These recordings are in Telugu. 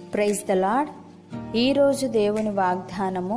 Praise the lord. ఈరోజు దేవుని వాగ్దానము,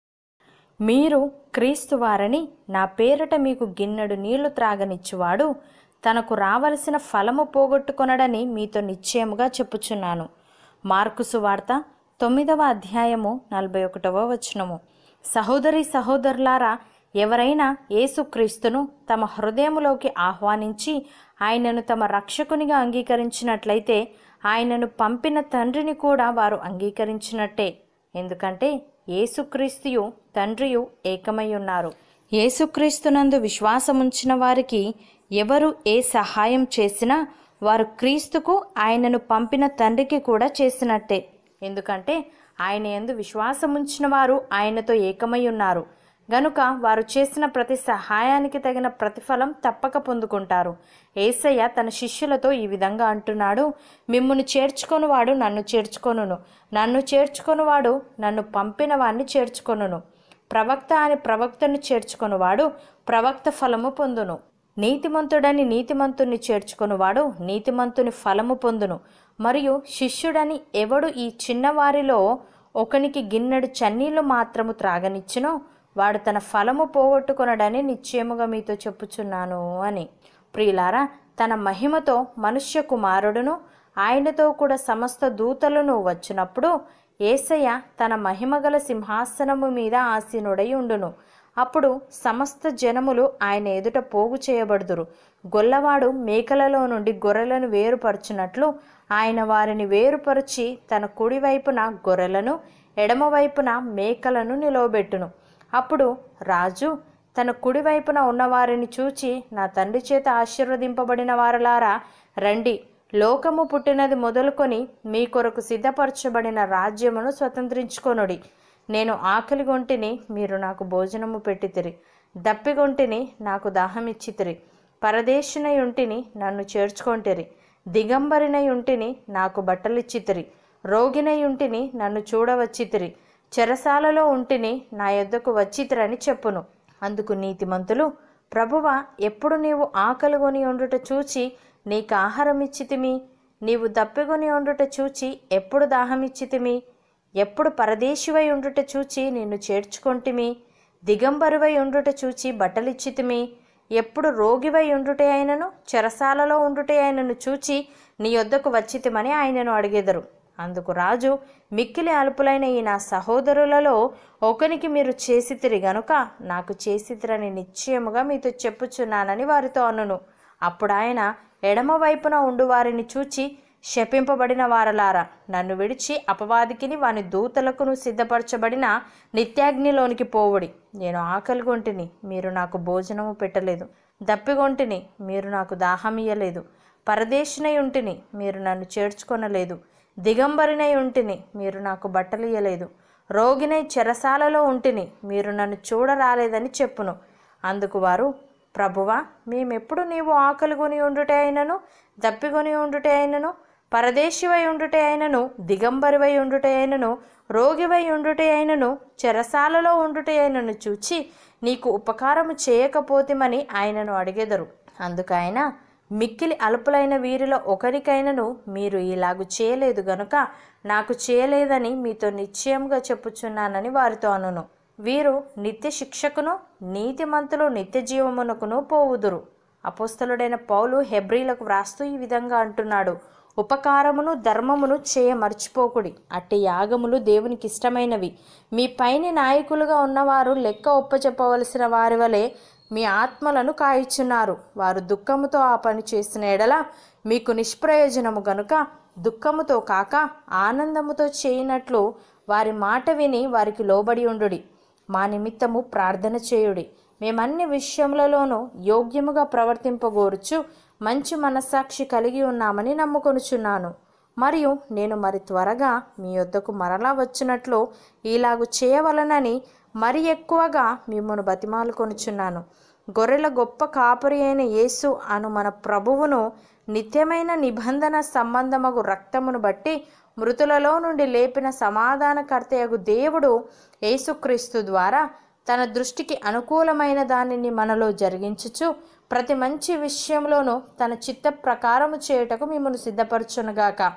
మీరు క్రీస్తు వారని నా పేరట మీకు గిన్నెడు నీళ్లు త్రాగనిచ్చువాడు తనకు రావలసిన ఫలము పోగొట్టుకొనడని మీతో నిశ్చయముగా చెప్పుచున్నాను. మార్కు సువార్త 9వ అధ్యాయము 41వ వచనము. సహోదరి సహోదరులారా, ఎవరైనా యేసుక్రీస్తును తమ హృదయములోకి ఆహ్వానించి ఆయనను తమ రక్షకునిగా అంగీకరించినట్లయితే ఆయనను పంపిన తండ్రిని కూడా వారు అంగీకరించినట్టే. ఎందుకంటే యేసుక్రీస్తుయు తండ్రియు ఏకమై ఉన్నారు. యేసుక్రీస్తునందు విశ్వాసముంచిన వారికి ఎవరు ఏ సహాయం చేసినా వారు క్రీస్తుకు ఆయనను పంపిన తండ్రికి కూడా చేసినట్టే. ఎందుకంటే ఆయన యందు విశ్వాసముంచిన వారు ఆయనతో ఏకమై ఉన్నారు గనుక వారు చేసిన ప్రతి సహాయానికి తగిన ప్రతిఫలం తప్పక పొందుకుంటారు. యేసయ్య తన శిష్యులతో ఈ విధంగా అంటున్నాడు, మిమ్మును చేర్చుకొనువాడు నన్ను చేర్చుకొనును, నన్ను చేర్చుకొనువాడు నన్ను పంపిన వాణ్ణి చేర్చుకొనును. ప్రవక్త అని ప్రవక్తను చేర్చుకొనువాడు ప్రవక్త ఫలము పొందును. నీతిమంతుడని నీతిమంతుని చేర్చుకొనువాడు నీతిమంతుని ఫలము పొందును. మరియు శిష్యుడని ఎవడు ఈ చిన్నవారిలో ఒకనికి గిన్నెడు చన్నీళ్లు మాత్రము త్రాగనిచ్చునో వాడు తన ఫలము పోగొట్టుకొనడని నిశ్చయముగా మీతో చెప్పుచున్నాను అని. ప్రియులారా, తన మహిమతో మనుష్య కుమారుడును ఆయనతో కూడా సమస్త దూతలను వచ్చినప్పుడు యేసయ్య తన మహిమగల సింహాసనము మీద ఆసీనుడై ఉండును. అప్పుడు సమస్త జనములు ఆయన ఎదుట పోగు చేయబడుదురు. గొల్లవాడు మేకలలో నుండి గొర్రెలను వేరుపరచునట్లు ఆయన వారిని వేరుపరిచి తన కుడివైపున గొర్రెలను ఎడమవైపున మేకలను నిలవబెట్టును. అప్పుడు రాజు తన కుడివైపున ఉన్నవారిని చూచి, నా తండ్రి చేత ఆశీర్వదింపబడిన వారలారా రండి, లోకము పుట్టినది మొదలుకొని మీ కొరకు సిద్ధపరచబడిన రాజ్యమును స్వతంత్రించుకొనుడి. నేను ఆకలిగొంటిని, మీరు నాకు భోజనము పెట్టితిరి, దప్పిగొంటిని, నాకు దాహమిచ్చితిరి, పరదేశినై ఉంటిని, నన్ను చేర్చుకొంటిరి, దిగంబరినై ఉంటిని, నాకు బట్టలిచ్చితిరి, రోగినై ఉంటిని, నన్ను చూడవచ్చితిరి, చెరసాలలో ఉంటిని, నా యొద్దకు వచ్చితిరని చెప్పును. అందుకు నీతిమంతులు, ప్రభువా, ఎప్పుడు నీవు ఆకలిగొని ఉండుట చూచి నీకు ఆహారం ఇచ్చితిమి, నీవు దప్పిగొని ఉండుట చూచి ఎప్పుడు దాహమిచ్చితిమి, ఎప్పుడు పరదేశివై ఉండుట చూచి నిన్ను చేర్చుకొంటిమి, దిగంబరువై ఉండుట చూచి బట్టలిచ్చితిమి, ఎప్పుడు రోగివై ఉండుటే అయినను చెరసాలలో ఉండుటే అయినను చూచి నీ యొద్దకు వచ్చితిమని ఆయనను అడిగెదరు. అందుకు రాజు, మిక్కిలి అల్పులైన ఈ నా సహోదరులలో ఒకనికి మీరు చేసితిరి గనుక నాకు చేసితిరని నిశ్చయముగా మీతో చెప్పుచున్నానని వారితో అనును. అప్పుడు ఆయన ఎడమవైపున ఉండు వారిని చూచి, శపింపబడిన వారలారా, నన్ను విడిచి అపవాదికిని వాని దూతలకును సిద్ధపరచబడిన నిత్యాగ్నిలోనికి పోవుడి. నేను ఆకలిగొంటిని, మీరు నాకు భోజనము పెట్టలేదు, దప్పిగొంటిని, మీరు నాకు దాహమియ్యలేదు, పరదేశినై ఉంటిని, మీరు నన్ను చేర్చుకొనలేదు, దిగంబరినై ఉంటిని, మీరు నాకు బట్టలియ్యలేదు, రోగినై చెరసాలలో ఉంటిని, మీరు నన్ను చూడరాలేదని చెప్పును. అందుకు వారు, ప్రభువా, మేమెప్పుడు నీవు ఆకలిగొని ఉండుటే అయినను, దప్పిగొని ఉండుటే అయినను, పరదేశివై ఉండుటే అయినను, దిగంబరివై ఉండుటే అయినను, రోగివై ఉండుటే అయినను, చెరసాలలో ఉండుటే అయినను చూచి నీకు ఉపకారము చేయకపోతిమని ఆయనను అడిగెదరు. అందుకు ఆయన, మిక్కిలి అల్పులైన వీరిలో ఒకరికైనను మీరు ఇలాగు చేయలేదు గనుక నాకు చేయలేదని మీతో నిశ్చయముగా చెప్పుచున్నానని వారితో అనును. వీరు నిత్య శిక్షకును నీతిమంతులు నిత్య జీవమునకును పోవుదురు. అపోస్తలుడైన పౌలు హెబ్రీలకు వ్రాస్తూ ఈ విధంగా అంటున్నాడు, ఉపకారమును ధర్మమును చేయ మర్చిపోకుడి, అట్టి యాగములు దేవునికి ఇష్టమైనవి. మీ పైని నాయకులుగా ఉన్నవారు లెక్క ఒప్పచెప్పవలసిన వారి వలె మీ ఆత్మలను కాయిచున్నారు. వారు దుఃఖముతో ఆ పని చేసిన ఎడల మీకు నిష్ప్రయోజనము గనుక దుఃఖముతో కాక ఆనందముతో చేయనట్లు వారి మాట విని వారికి లోబడి ఉండుడి. మా నిమిత్తము ప్రార్థన చేయుడి. మేమన్ని విషయములలోనూ యోగ్యముగా ప్రవర్తింపగోరుచు మంచి మనస్సాక్షి కలిగి ఉన్నామని నమ్ముకొనుచున్నాను. మరియు నేను మరి త్వరగా మీ యొద్దకు మరలా వచ్చినట్లు ఇలాగు చేయవలనని మరి ఎక్కువగా మిమ్మను బతిమాలుకొనుచున్నాను. గొర్రెల గొప్ప కాపరి అయిన యేసు అను మన ప్రభువును నిత్యమైన నిబంధన సంబంధమగు రక్తమును బట్టి మృతులలో నుండి లేపిన సమాధానకర్తయగు దేవుడు యేసుక్రీస్తు ద్వారా తన దృష్టికి అనుకూలమైన దానిని మనలో జరిగించుచు ప్రతి మంచి విషయంలోనూ తన చిత్త ప్రకారము చేయుటకు మిమ్మల్ని సిద్ధపరచునుగాక.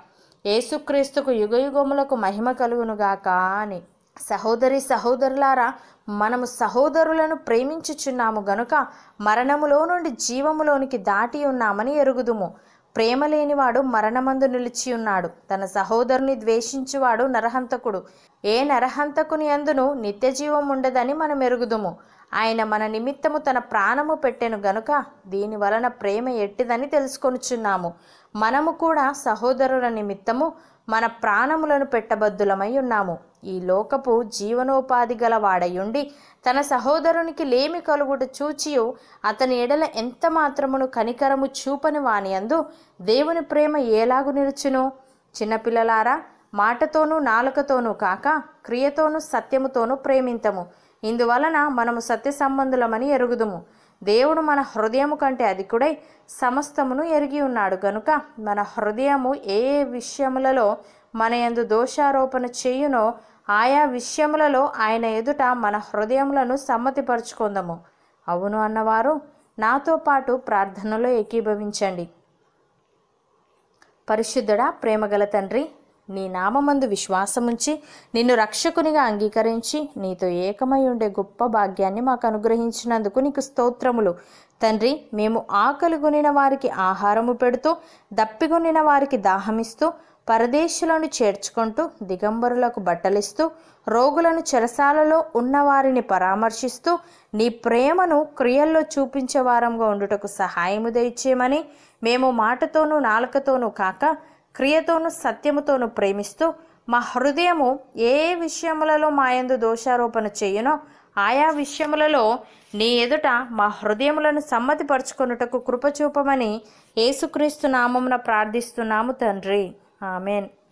యేసుక్రీస్తుకు యుగయుగములకు మహిమ కలుగునుగాక అని. సహోదరి సహోదరులారా, మనము సహోదరులను ప్రేమించుచున్నాము గనుక మరణములో నుండి జీవములోనికి దాటి ఉన్నామని ఎరుగుదుము. ప్రేమ లేనివాడు మరణమందు నిలిచి ఉన్నాడు. తన సహోదరుని ద్వేషించువాడు నరహంతకుడు. ఏ నరహంతకుని యందును నిత్య జీవం ఉండదని మనం ఎరుగుదుము. ఆయన మన నిమిత్తము తన ప్రాణము పెట్టెను గనుక దీని వలన ప్రేమ ఎట్టిదని తెలుసుకొనుచున్నాము. మనము కూడా సహోదరుల నిమిత్తము మన ప్రాణములను పెట్టబద్దులమై ఉన్నాము. ఈ లోకపు జీవనోపాధి గల వాడయుండి తన సహోదరునికి లేమి కలుగుట చూచియు అతని ఎడల ఎంత మాత్రమును కనికరము చూపని వానియందు దేవుని ప్రేమ ఏలాగు నిలుచును? చిన్నపిల్లలారా, మాటతోనూ నాలుకతోనూ కాక క్రియతోనూ సత్యముతోనూ ప్రేమింతము. ఇందువలన మనము సత్య సంబంధులమని ఎరుగుదుము. దేవుడు మన హృదయము కంటే అధికుడై సమస్తమును ఎరిగి ఉన్నాడు గనుక మన హృదయము ఏ విషయములలో మన యందు దోషారోపణ చేయునో ఆయా విషయములలో ఆయన ఎదుట మన హృదయములను సమ్మతిపరుచుకుందాము. అవును అన్నవారు నాతో పాటు ప్రార్థనలో ఏకీభవించండి. పరిశుద్ధుడా, ప్రేమగల తండ్రి, నీ నామమందు విశ్వాసముంచి నిన్ను రక్షకునిగా అంగీకరించి నీతో ఏకమై ఉండే గొప్ప భాగ్యాన్ని మాకు అనుగ్రహించినందుకు నీకు స్తోత్రములు. తండ్రి, మేము ఆకలిగొనిన వారికి ఆహారము పెడుతూ దప్పిగొనిన వారికి దాహమిస్తూ పరదేశులను చేర్చుకుంటూ దిగంబరులకు బట్టలిస్తూ రోగులను చెరసాలలో ఉన్నవారిని పరామర్శిస్తూ నీ ప్రేమను క్రియల్లో చూపించే వారంగా ఉండుటకు సహాయము దయచేయమని మేము మాటతోనూ నాలుకతోనూ కాక క్రియతోనూ సత్యముతోనూ ప్రేమిస్తూ మా హృదయము ఏ విషయములలో మా యందు దోషారోపణ చేయునో ఆయా విషయములలో నీ ఎదుట మా హృదయములను సమ్మతిపరుచుకొనుటకు కృపచూపమని యేసుక్రీస్తు నామమున ప్రార్థిస్తున్నాము తండ్రి. ఆమెన్.